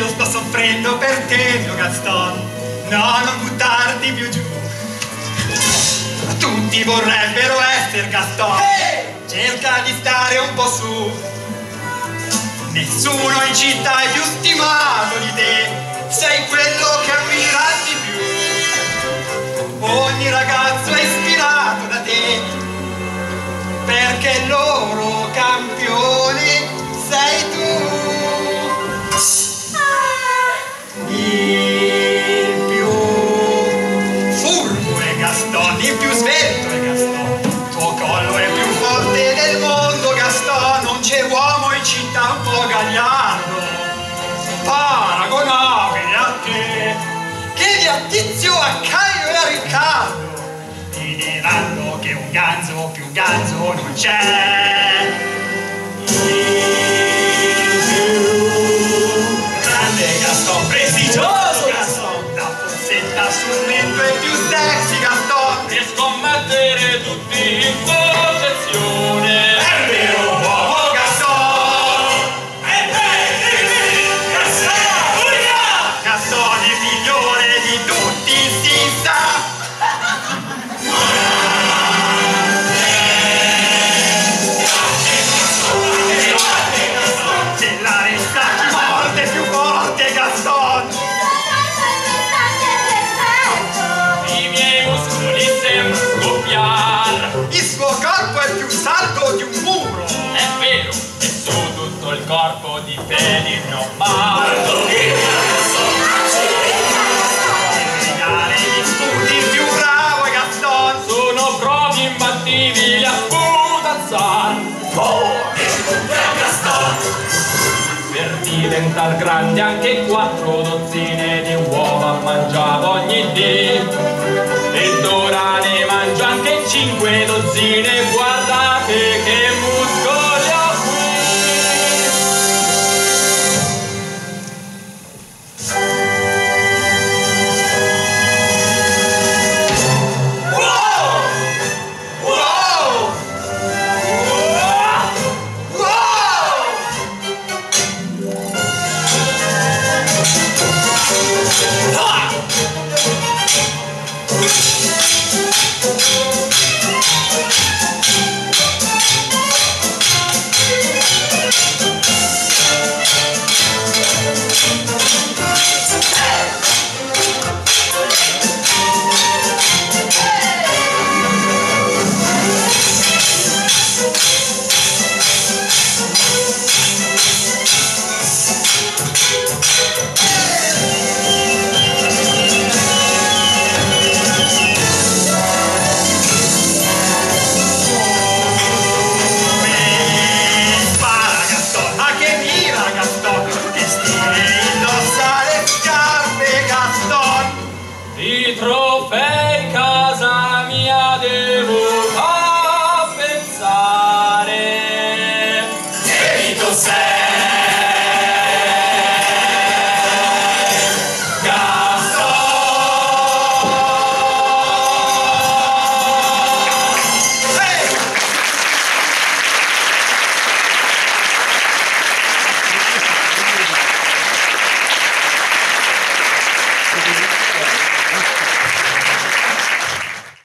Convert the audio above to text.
io sto soffrendo per te, mio Gaston. No, non buttarti più giù. Tutti vorrebbero essere Gaston. Cerca di stare un po' su. Nessuno in città è più stimato di te. Sei quello che ammirano di più. Ogni ragazzo è ispirato da te, perché il loro campione sei tu. Il più furbo è Gaston, il più svelto è Gaston. Il tuo collo è più forte del mondo, Gaston. Non c'è uomo in città un po' gagliardo, paragonabile a te. Chiedi a Tizio, a Caio e a Riccardo, ti diranno che un ganzo più ganzo non c'è. Grande Gaston, prestigioso Gaston, la fossetta sul mento è più sexy Gaston. E scommettere tutti in possessione. È vero uomo Gaston. Gaston è migliore di tutti, si sa. C'è la resta chi morte più forte Gaston. I miei muscoli sembrano scoppiare. Il suo corpo è più saldo di un muro. È vero, e su tutto il corpo di peli non parlo. Gli sputi il più bravo è Gaston. Sono proprio imbattibili a sputazzar. Per diventar grande anche 4 dozzine di uova mangiavo ogni dì. Ed ora ne mangio anche 5 dozzine. Guardate che muscoli ho qui. Oh!